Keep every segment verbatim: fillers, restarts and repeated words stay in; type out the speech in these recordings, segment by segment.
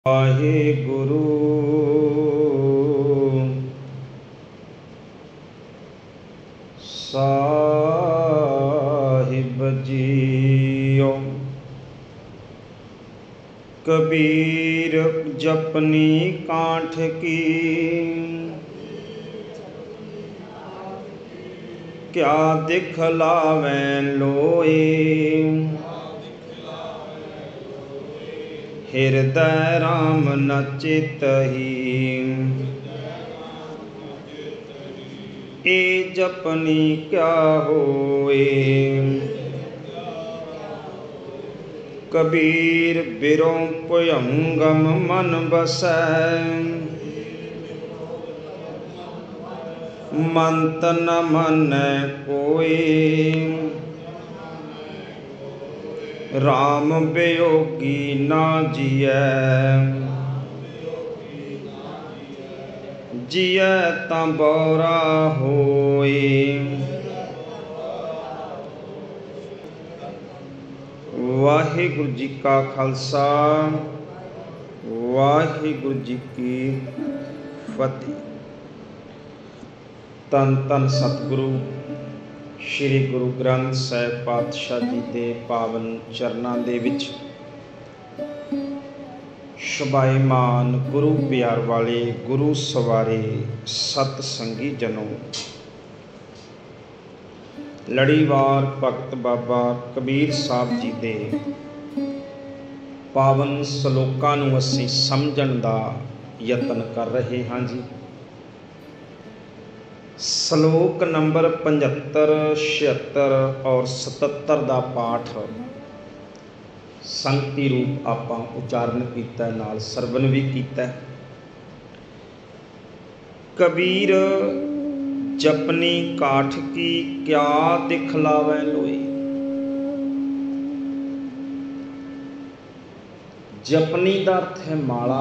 वाहिगुरु साहिब जीओ। कबीर जपनी कांठ की क्या दिखलावें लोए। हृदय राम न चितहि ए जपनी क्या होए। कबीर बिरों पुयंगम मन बसै मंत न मनੈ कोई। राम वियोगी ना जियै जियै तां बौरा होए। वाहिगुरु जी का खालसा वाहिगुरु जी की फतेह। तन तन सतगुरु श्री गुरु ग्रंथ ਸਾਹਿਬ पातशाह जी के पावन चरणों ਦੇ ਵਿੱਚ ਸ਼ੁਭਾਇਮਾਨ गुरु प्यार वाले गुरु सवारे सतसंगी जनों। लड़ीवार भगत बाबा कबीर साहब जी के पावन सलोकां नूं असीं समझण दा यतन कर रहे हाँ जी। सलोक नंबर पचहत्तर छिहत्तर और सतहत्तर का पाठ संगति रूप आपां उचारण किया, नाल सरवण भी किया। कबीर जपनी काठ की क्या दिखलावे लोए। जपनी का अर्थ है माला,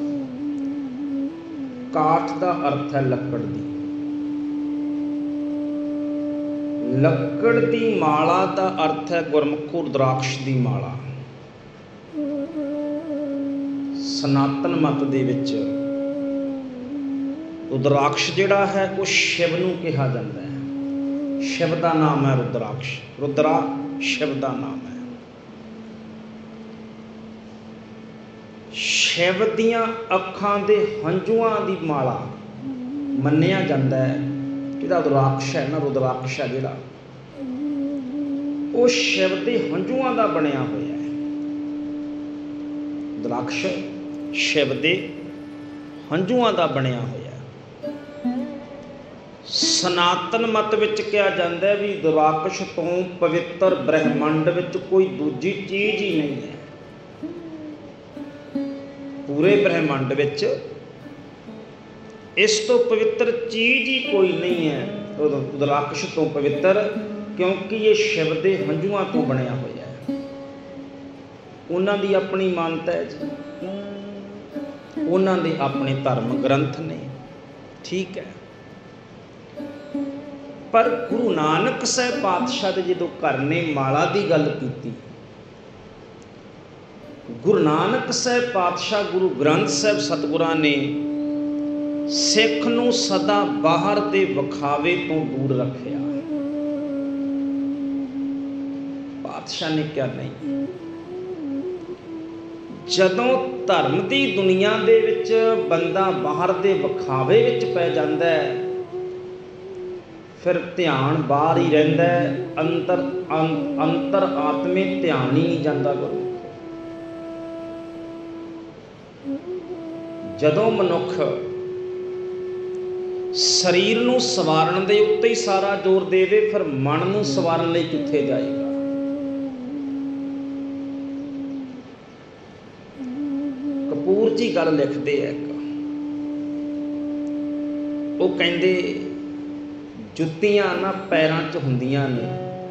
काठ का अर्थ है लकड़ दी। लकड़ की माला का अर्थ है गुरमुख रुद्राक्ष की माला। सनातन मत दे विच रुद्राक्ष जिहड़ा है वो शिव नूं कहा जाता है। शिव का नाम है रुद्राक्ष। रुद्रा शिव का नाम है। शिव दियां अखां दे हंझुआं दी माला मन्निया जाता है। जिहड़ा रुद्राक्ष है ना, रुद्राक्ष है जिहड़ा वो शिव के हंझुआं का बनिया होया है। रुद्राक्ष शिव के हंझुआं का बनिया होया। सनातन मत विच कहा जाता है भी रुद्राक्ष तो पवित्र ब्रह्मंड विच कोई दूजी चीज ही नहीं है। पूरे ब्रह्मंड विच इस तो पवित्र चीज ही कोई नहीं है रुद्राक्ष तो पवित्र, क्योंकि ये शिव के हंझुआं तो बनया होया है। उन्हां दी अपनी मानता है जी, उन्हां दे अपने धर्म ग्रंथ ने, ठीक है। पर गुरु नानक साहब पातशाह दे जदों घर ने माला की गल की, गुरु नानक साहब पातशाह गुरु ग्रंथ साहब सतगुरां ने सिख नूं सदा बाहर दे विखावे तो दूर रखिया। पातशाह ने क्या नहीं, जदों धर्म की दुनिया दे विच बंदा बाहर दे विखावे विच पै जांदा है, फिर ध्यान बाहर ही रहिंदा है। अंतर अंतर आत्मे ध्यान ही नहीं जाता। गुरु जदों मनुख शरीर नूं सवारण दे उत्ते ही सारा जोर देवे, फिर मन नूं सवारण लई कित्थे जाएगा। कपूर जी गल लिखते हैं, वो कहते जुत्तियां ना पैरां च हुंदियां ने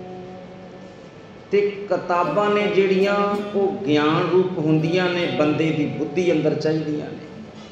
ते किताबां ने जिहड़ियां वो ज्ञान रूप हुंदियां ने, बंदे की बुद्धि अंदर चाहीदियां ने।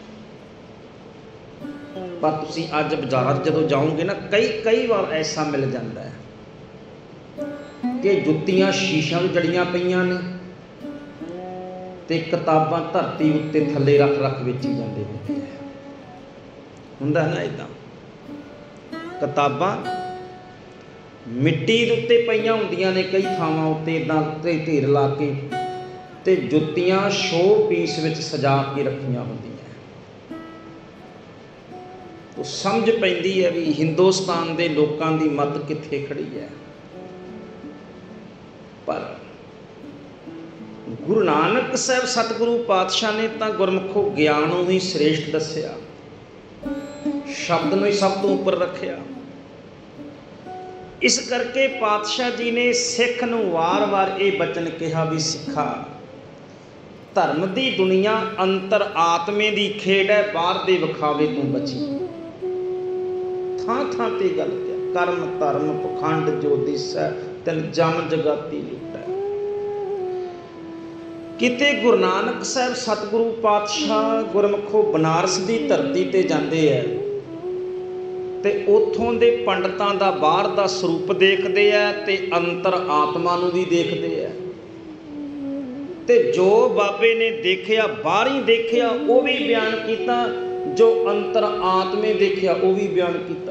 पर तुसीं अज बाज़ार जदों जाओगे ना, कई कई बार ऐसा मिल जाता है कि जुत्तियां शीशा में जड़ियां पईयां ने ਤੇ ਕਿਤਾਬਾਂ ਧਰਤੀ ਉੱਤੇ ਥੱਲੇ ਰੱਖ ਰੱਖ ਵੇਚੀ ਜਾਂਦੇ ਹੁੰਦੇ ਆ। ਹੁੰਦਾ ਨਾ ਇੱਦਾਂ, ਕਿਤਾਬਾਂ ਮਿੱਟੀ ਦੇ ਉੱਤੇ ਪਈਆਂ ਹੁੰਦੀਆਂ ਨੇ ਕਈ ਥਾਵਾਂ ਉੱਤੇ ਇੱਦਾਂ ਤੇ ਢੇਰ ਲਾ ਕੇ, ਤੇ ਜੁੱਤੀਆਂ ਸ਼ੋਅ ਪੀਸ ਵਿੱਚ ਸਜਾ ਕੇ ਰੱਖੀਆਂ ਹੁੰਦੀਆਂ। ਉਹ ਸਮਝ ਪੈਂਦੀ ਹੈ ਵੀ ਹਿੰਦੁਸਤਾਨ ਦੇ ਲੋਕਾਂ ਦੀ ਮੱਤ ਕਿੱਥੇ ਖੜੀ ਹੈ। ਪਰ ਗੁਰੂ ਨਾਨਕ ਸਾਹਿਬ ਸਤਿਗੁਰੂ ਪਾਤਸ਼ਾਹ ਨੇ ਤਾਂ ਗੁਰਮੁਖੋ ਗਿਆਨ ਨੂੰ ਹੀ ਸ੍ਰੇਸ਼ਟ ਦੱਸਿਆ, ਸ਼ਬਦ ਨੂੰ ਹੀ ਸਭ ਤੋਂ ਉੱਪਰ ਰੱਖਿਆ। ਇਸ ਕਰਕੇ ਪਾਤਸ਼ਾਹ ਜੀ ਨੇ ਸਿੱਖ ਨੂੰ ਵਾਰ-ਵਾਰ ਇਹ ਬਚਨ ਕਿਹਾ ਵੀ ਸਿੱਖਾ, ਧਰਮ ਦੀ ਦੁਨੀਆ ਅੰਤਰ ਆਤਮੇ ਦੀ ਖੇਡ ਹੈ, ਬਾਹਰ ਦੇ ਵਿਖਾਵੇ ਤੋਂ ਬਚੀ। ਥਾਂ ਥਾਂ ਤੇ ਗੱਲ ਕਿਹਾ, ਕਰਮ ਧਰਮ ਪਖੰਡ ਜੋ ਦਿਸੈ ਤਿਨ ਜਮ ਜਗਾਤੀ ਲੁਟੈ। ਕਿਤੇ ਗੁਰੂ ਨਾਨਕ ਸਾਹਿਬ ਸਤਿਗੁਰੂ ਪਾਤਸ਼ਾਹ ਗੁਰਮੁਖੋ ਬਨਾਰਸ ਦੀ ਧਰਤੀ ਤੇ ਜਾਂਦੇ ਹੈ ਤੇ ਉੱਥੋਂ ਦੇ ਪੰਡਤਾਂ ਦਾ ਬਾਹਰ ਦਾ ਸਰੂਪ ਦੇਖਦੇ ਆ ਤੇ ਅੰਤਰ ਆਤਮਾ ਨੂੰ ਵੀ ਦੇਖਦੇ ਆ। ਤੇ ਜੋ ਬਾਬੇ ਨੇ ਦੇਖਿਆ ਬਾਹਰੀ ਦੇਖਿਆ ਉਹ ਵੀ ਬਿਆਨ ਕੀਤਾ, ਜੋ ਅੰਤਰ ਆਤਮੇ ਦੇਖਿਆ ਉਹ ਵੀ ਬਿਆਨ ਕੀਤਾ।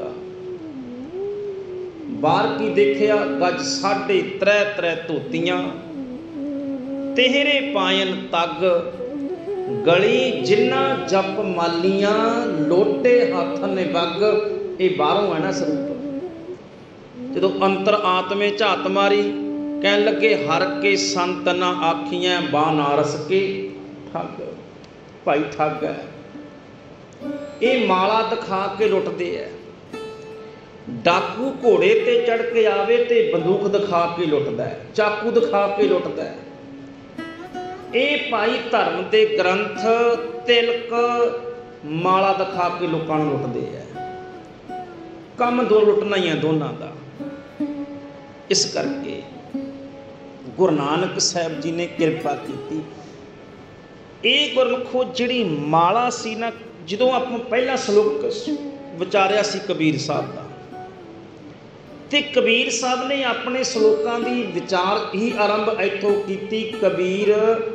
ਬਾਹਰ ਕੀ ਦੇਖਿਆ? ਗੱਜ ਸਾਢੇ ਤ੍ਰੈ ਤ੍ਰੈ ਧੋਤੀਆਂ, ਤੇਹਰੇ ਪਾਇਨ ਤੱਗ, ਗਲੀ ਜਿੰਨਾ ਜਪ ਮਾਲੀਆਂ, ਲੋਟੇ ਹੱਥ ਨਿਵੱਗ। ਇਹ ਬਾਹਰੋਂ ਹੈ ਨਾ ਸਰੂਪ। ਜਦੋਂ ਅੰਤਰ ਆਤਮੇ ਝਾਤ ਮਾਰੀ, ਕਹਿਣ ਲੱਗੇ ਹਰ ਕੇ ਸੰਤ ਨਾ ਆਖੀਆਂ, ਬਾਨਾਰਸ ਕੇ ਠੱਗ। ਭਾਈ ਠੱਗ ਹੈ, ਇਹ ਮਾਲਾ ਦਿਖਾ ਕੇ ਲੁੱਟਦੇ ਹੈ। ਡਾਕੂ ਘੋੜੇ ਤੇ ਚੜ ਕੇ ਆਵੇ ਤੇ ਬੰਦੂਕ ਦਿਖਾ ਕੇ ਲੁੱਟਦਾ ਹੈ, ਚਾਕੂ ਦਿਖਾ ਕੇ ਲੁੱਟਦਾ ਹੈ। ਇਹ ਭਾਈ ਧਰਮ ਦੇ ਗ੍ਰੰਥ, ਤਿਲਕ, ਮਾਲਾ ਦਿਖਾ ਕੇ ਲੋਕਾਂ ਨੂੰ ਲੁੱਟਦੇ ਹੈ। ਕੰਮ ਦੋ ਲੁੱਟਣਾ ਹੀ ਹੈ ਦੋਨਾਂ ਦਾ। ਇਸ ਕਰਕੇ ਗੁਰੂ ਨਾਨਕ ਸਾਹਿਬ ਜੀ ਨੇ ਕਿਰਪਾ ਕੀਤੀ। ਇਹ ਗੁਰਮੁਖੋ ਜਿਹੜੀ ਮਾਲਾ ਸੀ ਨਾ, ਜਦੋਂ ਆਪਾਂ ਪਹਿਲਾ ਸ਼ਲੋਕ ਵਿਚਾਰਿਆ ਸੀ ਕਬੀਰ ਸਾਹਿਬ ਦਾ, ਤੇ ਕਬੀਰ ਸਾਹਿਬ ਨੇ ਆਪਣੇ ਸ਼ਲੋਕਾਂ ਦੀ ਵਿਚਾਰ ਹੀ ਆਰੰਭ ਇੱਥੋਂ ਕੀਤੀ। ਕਬੀਰ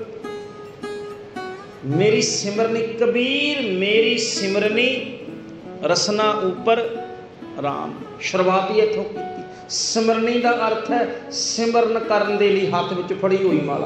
ਮੇਰੀ ਸਿਮਰਨੀ, ਕਬੀਰ ਮੇਰੀ ਸਿਮਰਨੀ ਰਸਨਾ ਉੱਪਰ ਰਾਮ। ਸ਼ੁਰੂਆਤ ਹੀ ਇੱਥੋਂ ਕੀਤੀ। ਸਿਮਰਨੀ ਦਾ ਅਰਥ ਹੈ ਸਿਮਰਨ ਕਰਨ ਦੇ ਲਈ ਹੱਥ ਵਿੱਚ ਫੜੀ ਹੋਈ ਮਾਲਾ।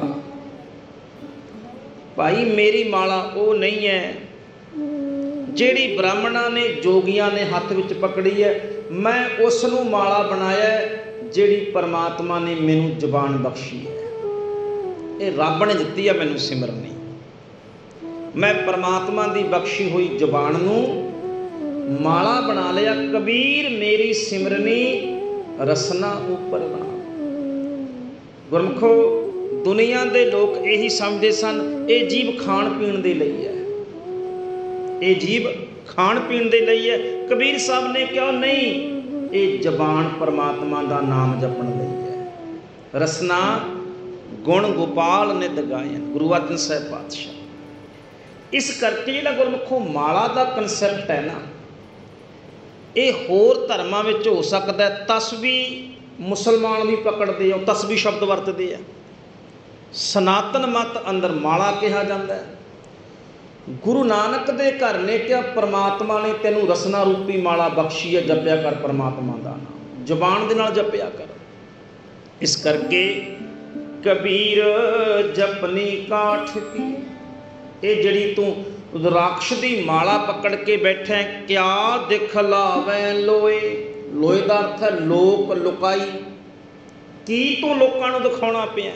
ਭਾਈ ਮੇਰੀ ਮਾਲਾ ਉਹ ਨਹੀਂ ਹੈ ਜਿਹੜੀ ਬ੍ਰਾਹਮਣਾਂ ਨੇ ਜੋਗੀਆਂ ਨੇ ਹੱਥ ਵਿੱਚ ਪਕੜੀ ਹੈ। ਮੈਂ ਉਸ ਨੂੰ ਮਾਲਾ ਬਣਾਇਆ ਜਿਹੜੀ ਪਰਮਾਤਮਾ ਨੇ ਮੈਨੂੰ ਜ਼ੁਬਾਨ ਬਖਸ਼ੀ ਹੈ। ਇਹ ਰੱਬ ਨੇ ਦਿੱਤੀ ਹੈ ਮੈਨੂੰ ਸਿਮਰਨੀ। ਮੈਂ ਪਰਮਾਤਮਾ ਦੀ ਬਖਸ਼ੀ ਹੋਈ ਜ਼ੁਬਾਨ ਨੂੰ ਮਾਲਾ ਬਣਾ ਲਿਆ। ਕਬੀਰ ਮੇਰੀ ਸਿਮਰਨੀ ਰਸਨਾ ਉੱਪਰ ਰਾਮ। ਗੁਰਮੁਖੋ ਦੁਨੀਆ ਦੇ ਲੋਕ ਇਹੀ ਸਮਝਦੇ ਸਨ ਇਹ ਜੀਵ ਖਾਣ ਪੀਣ ਦੇ ਲਈ ਹੈ, ਇਹ ਜੀਵ ਖਾਣ ਪੀਣ ਦੇ ਲਈ ਹੈ। ਕਬੀਰ ਸਾਹਿਬ ਨੇ ਕਿਹਾ ਨਹੀਂ, ਇਹ ਜ਼ਬਾਨ ਪਰਮਾਤਮਾ ਦਾ ਨਾਮ ਜਪਣ ਲਈ ਹੈ। ਰਸਨਾ ਗੁਣ ਗੋਪਾਲ ਨਿਤ ਗਾਇਨ, ਗੁਰੂ ਅਰਜਨ ਸਾਹਿਬ ਪਾਤਸ਼ਾਹ। ਇਸ ਕਰਕੇ ਜਿਹੜਾ ਗੁਰਮੁਖੋ ਮਾਲਾ ਦਾ ਕਨਸੈਪਟ ਹੈ ਨਾ, ਇਹ ਹੋਰ ਧਰਮਾਂ ਵਿੱਚ ਹੋ ਸਕਦਾ। ਤਸਬੀਹ ਮੁਸਲਮਾਨ ਵੀ ਪਕੜਦੇ ਆ, ਤਸਬੀਹ ਸ਼ਬਦ ਵਰਤਦੇ ਆ। ਸਨਾਤਨ ਮਤ ਅੰਦਰ ਮਾਲਾ ਕਿਹਾ ਜਾਂਦਾ ਹੈ। ਗੁਰੂ ਨਾਨਕ ਦੇ ਘਰ ਨੇ ਕਿਹਾ ਪਰਮਾਤਮਾ ਨੇ ਤੈਨੂੰ ਰਸਨਾ ਰੂਪੀ ਮਾਲਾ ਬਖਸ਼ੀ ਹੈ, ਜਪਿਆ ਕਰ ਪਰਮਾਤਮਾ ਦਾ ਨਾਮ, ਜ਼ੁਬਾਨ ਦੇ ਨਾਲ ਜਪਿਆ ਕਰ। ਇਸ ਕਰਕੇ ਕਬੀਰ ਜਪਨੀ ਕਾਠ ਕੀ, ਇਹ ਜਿਹੜੀ ਤੂੰ ਰਾਖਸ਼ ਦੀ ਮਾਲਾ ਪਕੜ ਕੇ ਬੈਠਾ, ਕਿਆ ਦਿਖਲਾਵੇ ਲੋਏ। ਲੋਏ ਦਾ ਅਰਥ ਹੈ ਲੋਕ, ਲੁਕਾਈ। ਕੀ ਤੂੰ ਲੋਕਾਂ ਨੂੰ ਦਿਖਾਉਣਾ ਪਿਆ?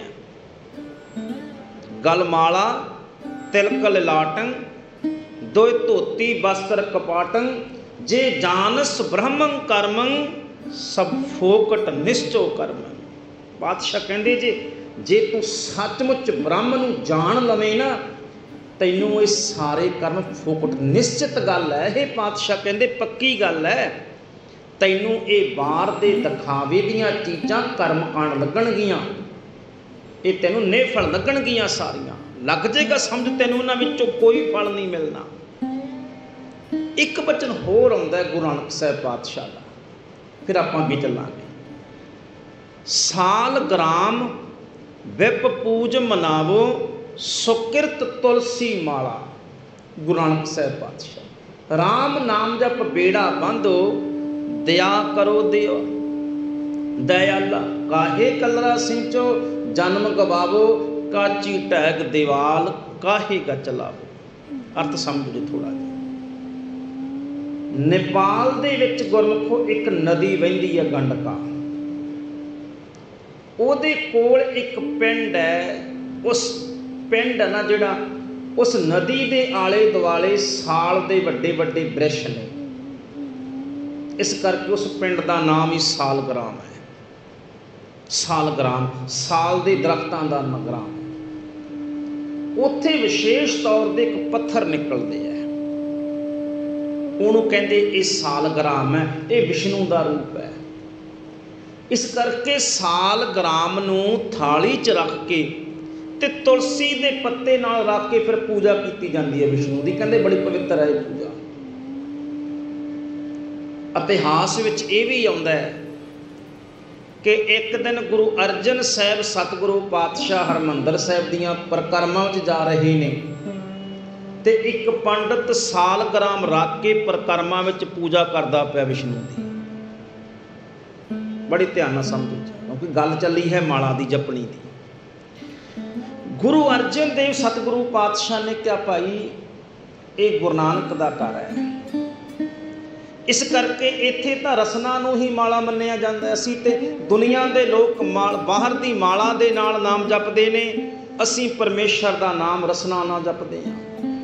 ਗਲ ਮਾਲਾ ਤਿਲਕ ਲਲਾਟੰ, ਦੋਇ ਧੋਤੀ ਬਸਤਰ ਕਪਾਟੰ, ਜੇ ਜਾਨਸ ਬ੍ਰਹਮੰ ਕਰਮੰ, ਸਭ ਫੋਕਟ ਨਿਸ਼ਚੋ ਕਰਮੰ। ਪਾਤਸ਼ਾਹ ਕਹਿੰਦੇ ਜੇ ਜੇ ਤੂੰ ਸੱਚਮੁੱਚ ਬ੍ਰਹਮ ਨੂੰ ਜਾਣ ਲਵੇਂ ਨਾ, ਤੈਨੂੰ ਇਹ ਸਾਰੇ ਕਰਮ ਫੋਕਟ। ਨਿਸ਼ਚਿਤ ਗੱਲ ਹੈ ਇਹ, ਪਾਤਸ਼ਾਹ ਕਹਿੰਦੇ ਪੱਕੀ ਗੱਲ ਹੈ। ਤੈਨੂੰ ਇਹ ਬਾਹਰ ਦੇ ਦਿਖਾਵੇ ਦੀਆਂ ਚੀਜ਼ਾਂ ਕਰਮ ਕਾਂਡ ਲੱਗਣਗੀਆਂ, ਇਹ ਤੈਨੂੰ ਨਿਫਲ ਲੱਗਣਗੀਆਂ ਸਾਰੀਆਂ। ਲੱਗ ਜਾਏਗਾ ਸਮਝ, ਤੈਨੂੰ ਉਹਨਾਂ ਵਿੱਚੋਂ ਕੋਈ ਫਲ ਨਹੀਂ ਮਿਲਣਾ। ਇੱਕ ਬਚਨ ਹੋਰ ਆਉਂਦਾ ਗੁਰੂ ਨਾਨਕ ਸਾਹਿਬ ਪਾਤਸ਼ਾਹ ਦਾ, ਫਿਰ ਆਪਾਂ ਅੱਗੇ ਚੱਲਾਂਗੇ। ਸਾਲ ਗ੍ਰਾਮ ਵਿਪ ਪੂਜ ਮਨਾਵੋ, सुकिरत तुलसी माला। गुरु नानक साहब पातशाह। राम नाम जप बेड़ा बंधो, दया करो देव दयाला। काहे कलरा सिंचो, जन्म गवावो, काची टैग दीवाल, काहे गच लावो। अर्थ समझो जी थोड़ा जिहा। नेपाल दे विच गुरमुखो एक नदी वहिंदी है गंडका। ਉਹਦੇ ਕੋਲ ਇੱਕ ਪਿੰਡ ਹੈ, ਉਸ ਪਿੰਡ ਨਾ ਜਿਹੜਾ, ਉਸ ਨਦੀ ਦੇ ਆਲੇ ਦੁਆਲੇ ਸਾਲ ਦੇ ਵੱਡੇ ਵੱਡੇ ਬ੍ਰਿਸ਼ ਨੇ। ਇਸ ਕਰਕੇ ਉਸ ਪਿੰਡ ਦਾ ਨਾਮ ਹੀ ਸਾਲਗ੍ਰਾਮ ਹੈ। ਸਾਲਗ੍ਰਾਮ, ਸਾਲ ਦੇ ਦਰਖਤਾਂ ਦਾ ਨਗਰਾਮ। ਉੱਥੇ ਵਿਸ਼ੇਸ਼ ਤੌਰ 'ਤੇ ਇੱਕ ਪੱਥਰ ਨਿਕਲਦੇ ਹੈ, ਉਹਨੂੰ ਕਹਿੰਦੇ ਇਹ ਸਾਲਗ੍ਰਾਮ ਹੈ, ਇਹ ਵਿਸ਼ਨੂੰ ਦਾ ਰੂਪ ਹੈ। इस करके साल ग्राम नूं थाली च रख के ते तुलसी दे पत्ते नाल रख के फिर पूजा की जाती है विष्णु की। कहते बड़ी पवित्र है ये पूजा। इतिहास विच ये भी आउंदा है कि एक दिन गुरु अर्जन साहब सतगुरु पातशाह हरमंदर साहब दीयां परिक्रमा विच जा रहे ने ते एक पंडित साल ग्राम रख के परिक्रमा विच पूजा करदा पिया विष्णु की। बड़ी ध्यान नाल समझो क्योंकि गल चली है माला दी जपनी दी। गुरु अर्जन देव सतगुरु पातशाह ने क्या भाई ये गुरु नानक दा घर है, इस करके इत्थे तां रसना नूं ही माला मन्निया जांदा। असीं ते दुनिया दे लोग माल बाहर दी माला दे नाल नाम जपदे ने, असीं परमेश्वर दा नाम रसना नाल जपदे हां।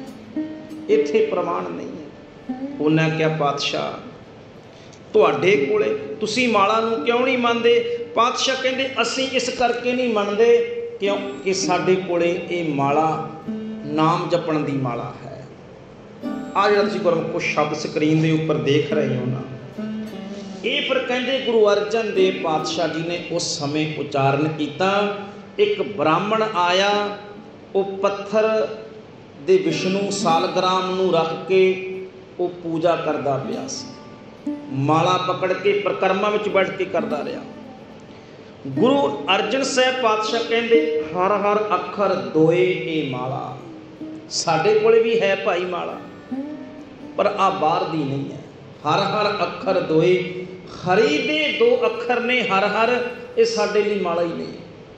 इत्थे प्रमाण नहीं है। उन्हें क्या पातशाह तुहाडे कोले तुसीं माला नूं क्यों नहीं मनदे? पातशाह कहंदे असीं इस करके नहीं मनदे क्योंकि साडे कोले ये माला नाम जपण दी माला है। आ जिहड़ा तुसीं गुरमुखो शब्द स्क्रीन दे उपर देख रहे हो ना, ये फिर कहंदे गुरु अर्जन देव पातशाह जी ने उस समय उचारण किया। एक ब्राह्मण आया, वो पत्थर दे विष्णु सालग्राम नूं रख के वो पूजा करदा पिया सी। माला पकड़ के परिक्रमा विच बैठ के करता रहा। गुरु अर्जन साहब पातशाह कहते हर हर अखर दोए ये माला। साडे कोले भी है भाई माला, पर आ बाहर दी नहीं है। हर हर अखर दोए, हरि दे दो अखर ने हर हर, ये साडे लई माला ही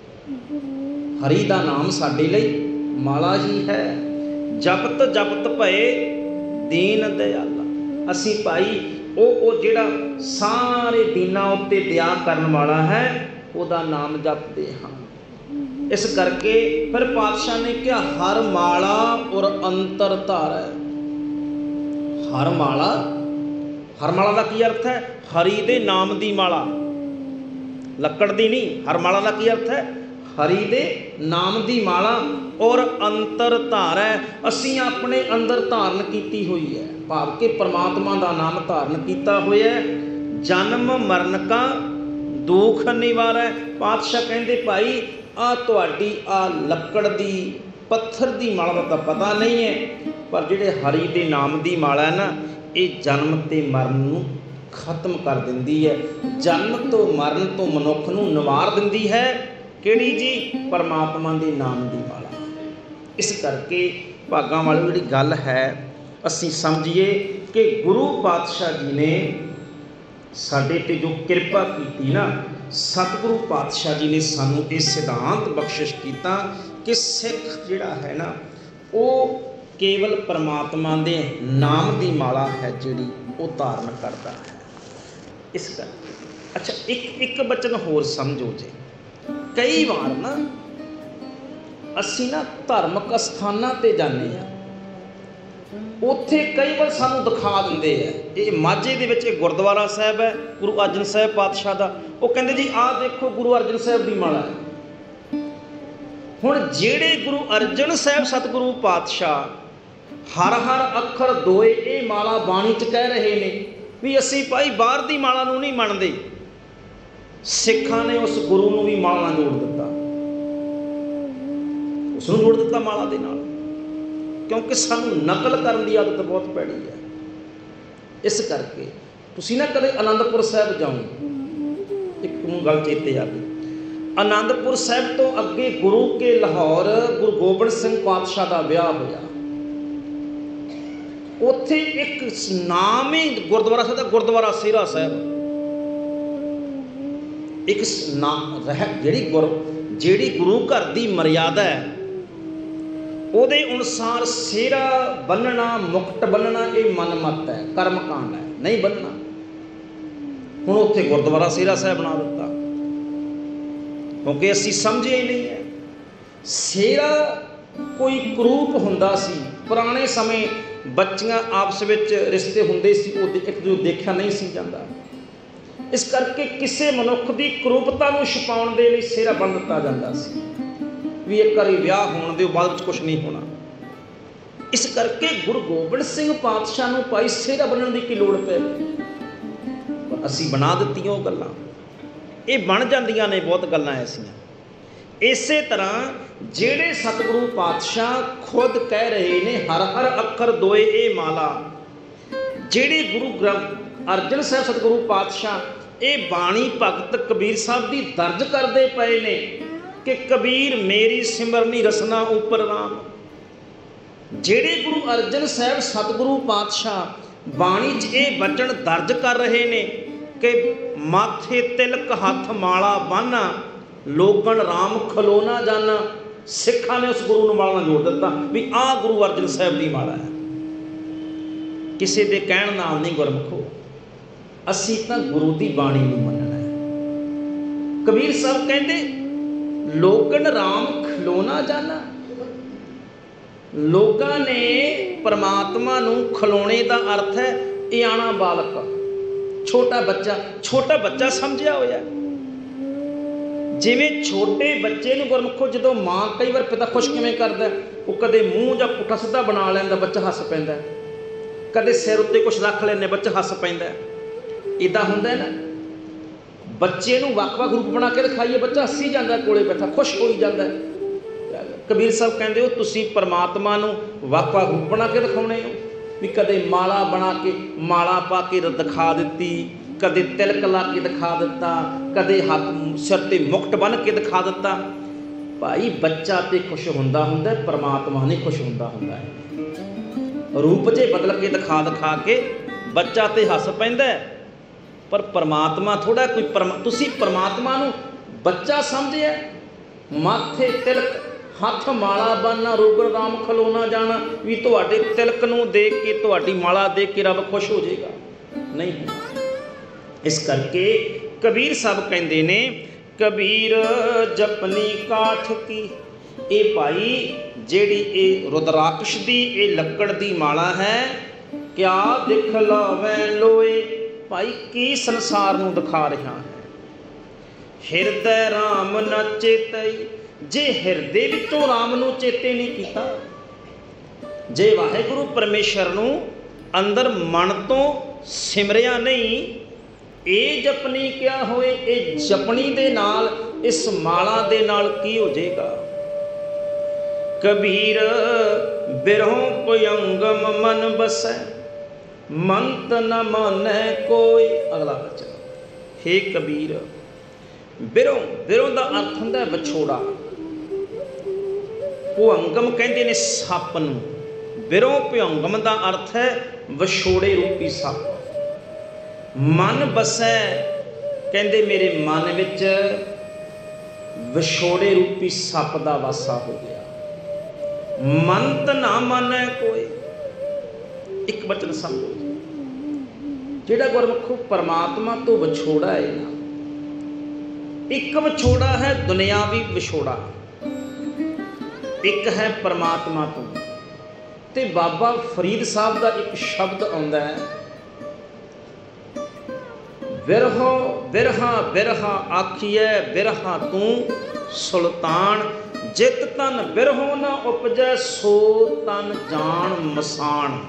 नहीं। हरि दा नाम साडे लई माला ही है। जपत जपत भए दीन दयाला। असी भाई वो वो जिहड़ा सारे दीनां उत्ते दया करन वाला है, उहदा नाम जपदे हां। इस करके फिर पातशाह ने कहा हर माला और अंतर धार है। हर माला, हर माला का की अर्थ है? हरि दे नाम दी माला, लकड़ दी नहीं। हर माला का की अर्थ है? हरि दे नाम दी माला और अंतर धार है। असीं अपने अंदर धारण की हुई है, भाव के परमात्मा का नाम धारण किया होया है। जन्म मरण का दुख निवारै। पातशाह कहते भाई आ तुहाडी आ लकड़ दी पत्थर दी माला का पता नहीं है, पर जिहड़े हरि दे नाम दी माला है ना, ये जन्म ते मरण नूं खत्म कर दिंदी है। जन्म तो मरण तो मनुख नूं निवार दिंदी है। किहड़ी जी? परमात्मा दे नाम दी माला। इस करके भागां वाली जिहड़ी गल है असीं समझिए कि गुरु पातशाह जी ने साडे ते जो किरपा की ना, सतगुरु पातशाह जी ने सानू ये सिद्धांत बख्शिश किया कि सिख जिहड़ा है ना, वो केवल परमात्मा दे नाम दी माला है जिहड़ी वो धारण करता है। इस करके अच्छा एक एक बचन होर समझो जी। कई बार ना असी ना धार्मिक अस्थानां ते जाने हैं, उत्थे कई बार सानू दिखा दिंदे है। ये माझे दे विच गुरुद्वारा साहब है गुरु अर्जन साहब पातशाह दा, वो कहंदे जी आ देखो गुरु अर्जन साहब दी माला है। हुण जिहड़े गुरु अर्जन साहब सतगुरु पातशाह हर हर अखर दोए ये माला बाणी च कह रहे ने भी असी भाई बाहर दी माला नूं नहीं मनदे, सिखां ने उस गुरु नूं भी माला नाल जोड़ दिता, उसनूं जोड़ दिता माला दे नाल, क्योंकि सानू नकल करने की आदत बहुत पैड़ी है। इस करके तुसीं ना कदे आनंदपुर साहब जाओ, एक नूं गल चेते आ गई। आनंदपुर साहिब तो अगे गुरु के लाहौर गुरु गोबिंद सिंह पातशाह का विआह होया। उत्थे एक नाम ही गुरुद्वारा साहिब का गुरुद्वारा सेहरा साहिब, एक नाम रह जिहड़ी गुरु जिहड़ी गुरु घर की मर्यादा है ਉਹਦੇ अनुसार सेहरा बन्नना मुकट बन्नना ये मनमत है, कर्मकांड है, नहीं बन्नना। हुण उत्थे गुरुद्वारा सेहरा साहिब बना दिता क्योंकि असीं समझे ही नहीं है। सेहरा कोई करूप हुंदा सी, पुराने समय बच्चियां आपस विच रिश्ते हुंदे सी, वो एक दूजे देखा नहीं सी जांदा। इस करके किसी मनुख की करूपता नूं छुपाउण दे लई सेहरा बन दिता जांदा सी भी एक बारी विआह होने दे बाद विच कुछ नहीं होना। इस करके गुरु गोबिंद सिंह पातशाह नूं भाई सेहरा बन्नण दी की लोड़ पै गई। असीं बना दित्तियां वो गल्लां, ये बन जांदियां ने बहुत गल्लां ऐसियां। इसे तरह जिहड़े सतगुरु पातशाह खुद कह रहे ने हर हर अखर दोए ए माला, जिहड़े गुरु ग्रंथ अर्जन साहिब सतगुरु पातशाह ये बाणी भगत कबीर साहब की दर्ज करते पे ने कि कबीर मेरी सिमरनी रसना उपर राम। जिहड़े गुरु अर्जन साहिब सतगुरु पातशाह बाणी च ये वचन दर्ज कर रहे ने कि माथे तिलक हथ माला बाना लोगन राम खलोना जाना। सिखा ने उस गुरु नूं माला जोड़ दिता भी आ गुरु अर्जन साहिब की माला है। किसी के कहण नाल नहीं गुरमुखो, असीं तां गुरु की बाणी नूं मनना है। कबीर साहब कहते लोगन राम खलोना जाना। लोगों ने परमात्मा नूं खलोने का अर्थ है इयाना बालक, छोटा बच्चा, छोटा बच्चा समझिया होया। जिवें छोटे बच्चे नूं गुरमुखो जदों माँ कई बार पिता खुश किवें करदा, वो कदे मूँह जां पुट्ठा सीधा बना लैंदा, बच्चा हस पैंदा, कदे सिर उत्ते कुछ रख लैंदे, बच्चा हस पैंदा। इदां हुंदा है ना, बच्चे नूं वख-वख रूप बना के दिखाइए, बच्चा हसी जाता, कोले बैठा खुश हो जाता है। कबीर साहब कहते हो तुसीं परमात्मा नूं वख-वख रूप बना के दिखाउणे हो भी कदे माला बना के माला पा के दिखा दित्ती, कदे तिलक ला के दिखा दिता, कदे हाथ सिर ते मुकट बन के दिखा दिता। भाई बच्चा तो खुश हुंदा हुंदा, परमात्मा नहीं खुश हुंदा हुंदा है। रूप जे बदल के दिखा दिखा के बच्चा तो हस पैंदा, पर परमात्मा थोड़ा कोई परमा तुसी परमात्मा नूं बच्चा समझिया। माथे तिलक हथ माला बनना रोगन राम खलोना जाना भी तुहाडे तिलक नूं देख के तुहाडी माला देख के रब खुश हो जाएगा, नहीं होगा। इस करके कबीर साहब कहते ने कबीर जपनी काठ की, ये भाई जेड़ी ये रुद्राक्ष दी ये लक्कड़ दी माला है, क्या दिख लावें लोए भाई की संसार नूं दिखा रहा है। हिरदय राम न चेतई, जे हिरदे विचों राम नूं चेते नहीं कीता, जे वाहिगुरु परमेश्वर नूं अंदर मन तो सिमरिया नहीं, ये जपनी क्या होए, ये जपनी दे नाल इस माला दे नाल की हो जाएगा। कबीर बिरहों पुयंगम मन बसै, मंत न मानै कोई। अगला बचन, हे कबीर बिरों, बिरों का अर्थ होंदा है विछोड़ा। भुअंगम कहते ने सप नूं, बिरों भुअंगम का अर्थ है विछोड़े रूपी सप। मन बसै कहते मेरे मन विच विछोड़े रूपी सप का वासा हो गया। मंत ना मानै कोई, एक वचन समझो, जिहड़ा गुरमुखो परमात्मा तो विछोड़ा है ना, एक विछोड़ा है दुनियावी विछोड़ा, एक है परमात्मा तो। ते बाबा फरीद साहब का एक शब्द आउंदा है, बिरहो बिरहा बिरहा आखिए बिरहा तू सुल्तान, जित तन बिरहो न उपजै सो तन जान मसान।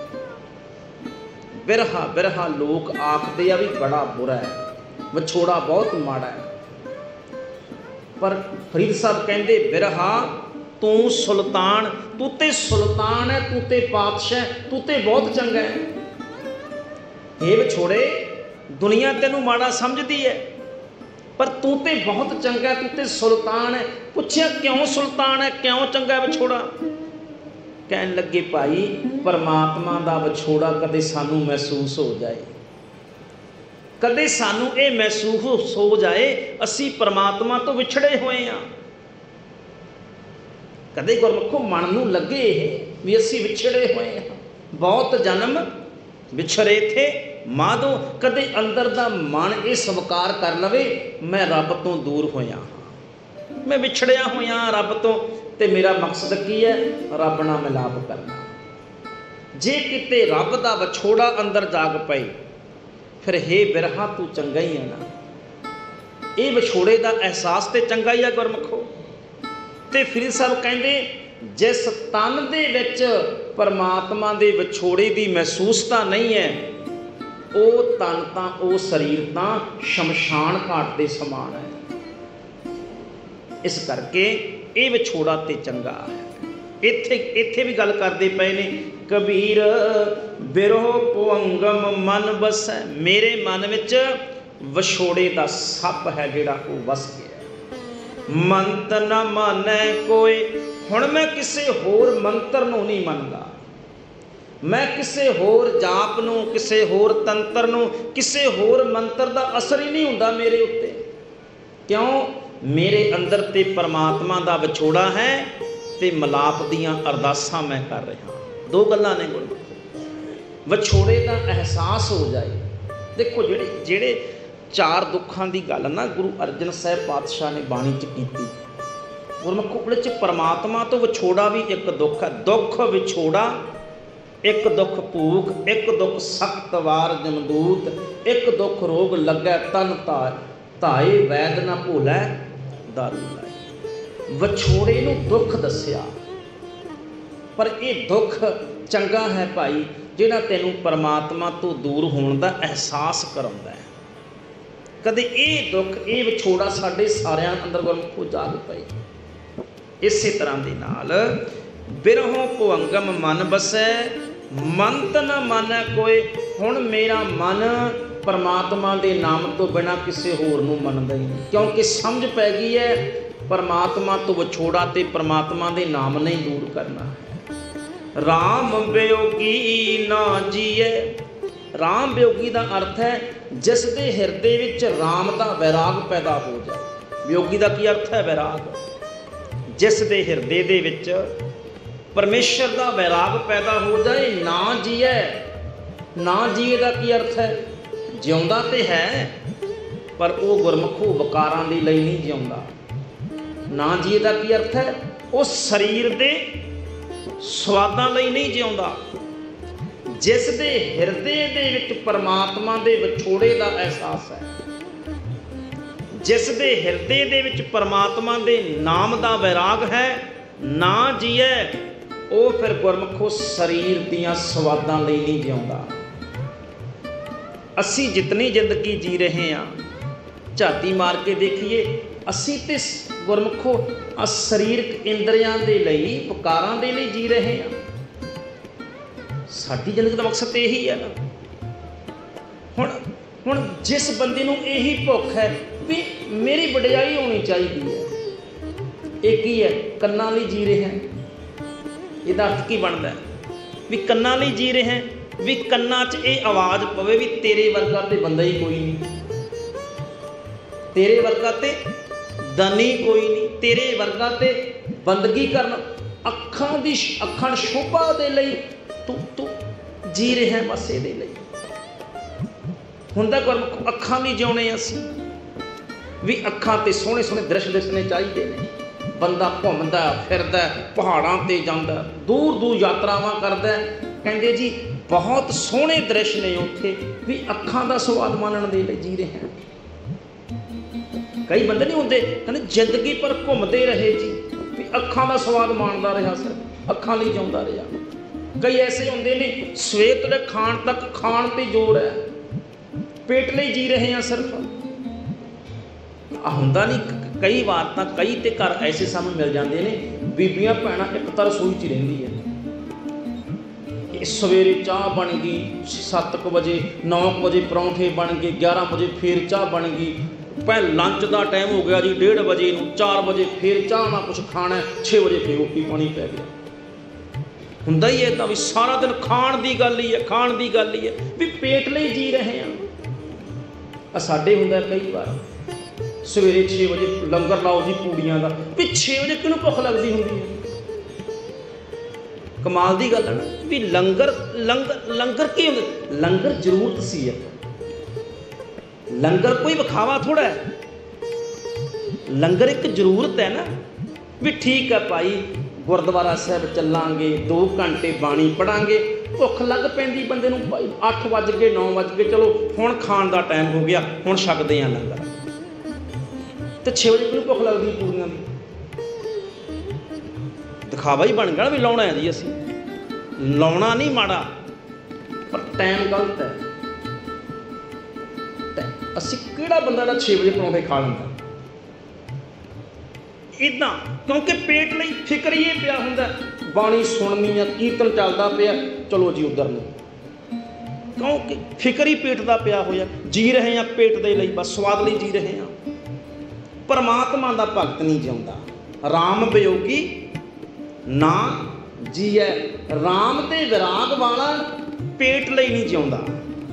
बिरहा बिरहा लोग आखते आ भी बड़ा बुरा है, विछोड़ा बहुत माड़ा है, पर फरीद साहब कहते बिरहा तू सुल्तान, तू ते सुल्तान है, तू ते पातशाह, तू ते बहुत चंगा है। ये विछोड़े दुनिया तेनू माड़ा समझती है, पर तू तो बहुत चंगा, तू तो सुल्तान है। पूछया क्यों सुल्तान है, क्यों चंगा विछोड़ा? कहन लगे भाई परमात्मा का विछोड़ा कदे सानू महसूस हो जाए, कदे सानू ये महसूस हो जाए असी परमात्मा तो विछड़े हुए हाँ। कदे गुरमुखो मन नूं लगे भी असी विछड़े हुए हाँ। बहुत जन्म विछड़े थे माधो, कदे अंदर दा मन ये स्वीकार कर लवे मैं रब तो दूर होया हाँ, मैं विछड़िया होया रब तो, ते मेरा मकसद की है रब नाल मिलाप करना। जे किते रब दा विछोड़ा अंदर जाग पए फिर हे बिरहा तू चंगा ही है ना। ये विछोड़े का एहसास तो चंगा ही है गुरमुखो। तो फिर सब कहते जिस तन दे विच परमात्मा दे विछोड़े की महसूसता नहीं है, वो तन तां वो शरीर तां शमशान घाट के समान है। इस करके ये विछोड़ा तो चंगा है। इत्थे इत्थे भी गल करते पे ने कबीर बिरह पुअंगम मन बसै, मेरे मन विच विछोड़े का सप है जिहड़ा वो वस गया। मंत न मानै कोई, हुण मैं किसी होर मंत्र नूं नहीं मनदा, मैं किसी होर जाप नूं, किसी होर तंत्र नूं, किसी होर मंत्र का असर ही नहीं हुंदा मेरे उत्ते। क्यों? मेरे अंदर ते परमात्मा का विछोड़ा है ते मिलाप दियां अरदासां मैं कर रहा। दो गल्लां ने गुरमुखो। विछोड़े का एहसास हो जाए। देखो जेड़े जेड़े चार दुखों की गल ना गुरु अर्जन साहब पातशाह ने बाणी च कीती, गुरमुखो उहदे च परमात्मा तो विछोड़ा भी एक दुख है। दुख विछोड़ा, एक दुख भूख, एक दुख सख्त वार जमदूत, एक दुख रोग लगै तन ताए, ताए वैद न भूलै दारू लाए। विछोड़े नूं दुख दसिया, पर यह दुख चंगा है भाई जिहड़ा तैनूं परमात्मा तो दूर होने का एहसास कराउंदा है। कदे ये दुख ये विछोड़ा साडे सारिਆਂ अंदर गुरमुखो जाग पई। इस तरह के नाल बिरहों पुअंगम मन बसै, मंत न मानै कोई, हुण मेरा मन परमात्मा के नाम तो बिना किसी होर नूं मनदा ही नहीं। क्योंकि समझ पै गई है परमात्मा तो विछोड़ा ते परमात्मा के नाम नहीं दूर करना है। राम वियोगी ना जीए, राम वियोगी का अर्थ है जिस दे हिरदे विच राम का वैराग पैदा हो जाए। वियोगी का की अर्थ है? वैराग। जिस दे हिरदे दे विच परमेश्वर का वैराग पैदा हो जाए। ना जीए, ना जीए का की अर्थ है? जिउंदा तो है पर वो गुरमुखो वकारां दे लई नहीं जिउंदा। ना जीए का की अर्थ है? वो शरीर दे स्वादां लई नहीं जिउंदा। जिस दे हिरदे दे विच परमात्मा दे विछोड़े का एहसास है, जिस दे हिरदे दे विच परमात्मा दे नाम का वैराग है, ना जीए वो फिर गुरमुखो शरीर दियां स्वादां लई नहीं जिउंदा। असी जितनी जिंदगी जी रहे हैं झाती मार के देखिए, असी तो गुरमुखो आ शरीरक इंद्रियां दे लई विकारां दे लई जी रहे हैं। साडी जिंदगी का मकसद यही है ना। हुण हुण जिस बंदे नूं यही भुख है भी मेरी वडियाई होनी चाहिए है, ये की है? कन्नां लई जी रहे हैं। ਇਹਦਾ अर्थ की बनता है? भी कन्नां लई जी रहे हैं, भी कन्नां च ये आवाज़ पवे भी तेरे वर्गा ते बंदा ही कोई नहीं, तेरे वर्गा ते दानी कोई नहीं, तेरे वर्गा ते बंदगी करना अखां दी अखां शोभा दे लई तू तू जी रहे हैं बस ये लई। हुंदा गुरमुख अखां भी जिउणे असीं भी अखां ते सोहणे सोहणे दृश्य दिसने चाहिए ने। बंदा घूमदा फिरदा पहाड़ां ते जांदा, दूर दूर यात्रावां करदा, कहंदे जी बहुत सोहणे दृश्य ने उत्थे भी अखां दा स्वाद मानण दे लई जी रहे हैं। कई बंदे नहीं होंदे कहंदे जिंदगी पर घूमते रहे जी भी अखां दा स्वाद माणदा रहा, सिर्फ अखां लई जिउंदा रहा। कई ऐसे होंदे ने सवेर तो खाण तक खाण ते जोर है, पेट लई जी रहे हैं सिर्फ। आ हुंदा नहीं कई बार तो कई तो घर ऐसे सानूं मिल जाते हैं, बीबियां भैणां एक तो रसोई च रहिंदी है। सवेरे चाह बन गई सत्त क बजे, नौ क बजे परौंठे बन गए, ग्यारह बजे फिर चाह बन गई, पै लंच का टाइम हो गया जी डेढ़ बजे नूं, चार बजे फिर चाह ना कुछ खाना है, छे बजे फिर रोटी पानी पै गया। हुंदा ही है तां भी सारा दिन खाण दी गल ही है, खाण दी गल ही है भी पेट ਲਈ जी रहे हैं। साडे हुंदा कई बार सवेरे छे बजे लंगर लाओ जी पूड़ियां का, भी छे बजे किहनूं भुख लगदी हुंदी है। कमाल दी गल है ना भी लंगर लंगर लंगर की हुंदा, लंगर जरूरत सी है, लंगर कोई विखावा थोड़ा है, लंगर एक जरूरत है ना भी ठीक है भाई गुरुद्वारा साहब चलांगे, दो घंटे बाणी पढ़ांगे, भुख लग पैंदी बंदे नूं भाई अठ वज गए नौ वज गए, चलो हुण खाण दा टाइम हो गया, हुण छकदे आ लंगर, तो छे बजे किहनूं भुख लगदी पूड़ियां दी, दिखावा ही बन गया भी लाउणा है जी असीं, लाउणा नहीं माड़ा पर टाइम गलत है। असी किहड़ा बंदा दा छे बजे परौंठे खा लैंदा इदां, क्योंकि पेट ਲਈ फिक्र ही पिया हुंदा, बाणी सुननी है, कीर्तन चलदा पिया, चलो जी उधर नहीं, क्योंकि फिक्र ही पेट दा पिया होया, जी रहे हैं पेट दे लई, बस स्वाद ਲਈ जी रहे हैं। परमात्मा दा भगत नहीं जिउंदा, राम वियोगी ना जीए, राम ते विराग वाला पेट ਲਈ नहीं जिउंदा,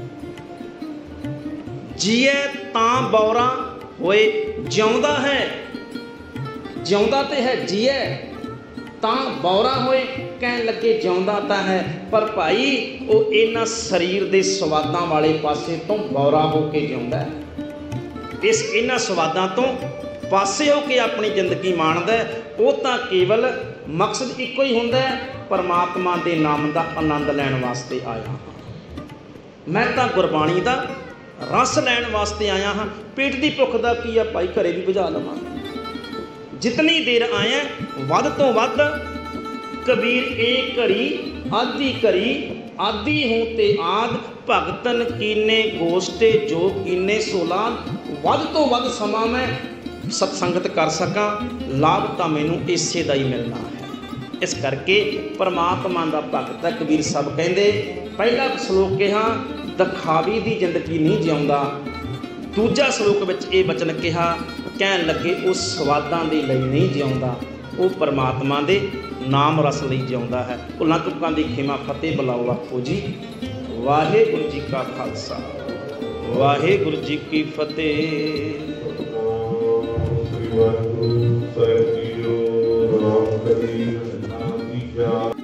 जीए तां बौरा होए, जिउंदा है जिउंदा ते है, जीए तां बौरा होए, कहन लगे जिउंदा तां है, पर भाई वो इन्हां शरीर दे स्वादां वाले पासे तो बौरा हो के जिउंदा है, इस इन्हां स्वादां तो पासे हो के अपनी जिंदगी माणदा है। वो तां केवल मकसद इक्को ही हुंदा है, परमात्मा दे नाम दा आनंद लैण वास्ते आया हाँ, मैं तां गुरबाणी दा रस लैण वास्ते आया हाँ, पेट की भुख का की है भाई, घरे भी बुझा लवां, जितनी देर आया वध तो वध, कबीर एक घड़ी आधी घड़ी आदि हूँ ते आद, भगतन कीने गोष्ठे जो कीने सोलाद, वध तो वध समा मैं सत्संगत कर सकां, लाभ तो मैनू इसे दा ही मिलना है। इस करके परमात्मा का भगत है। कबीर साहब कहते पहला श्लोक कहा दिखावी की जिंदगी नहीं जिउंदा, दूजा श्लोक विच ये वचन कहा कहन लगे उस स्वादां दे लई नहीं जिउंदा, वो परमात्मा दे नाम रस लई जिउंदा है। भुलां चुकां दी खिमा फतेह बुलाओ आखो जी वाहिगुरू जी का खालसा वाहिगुरू जी की फतेह। Sahib Ji, Ram Kadir, Naam Ji Kya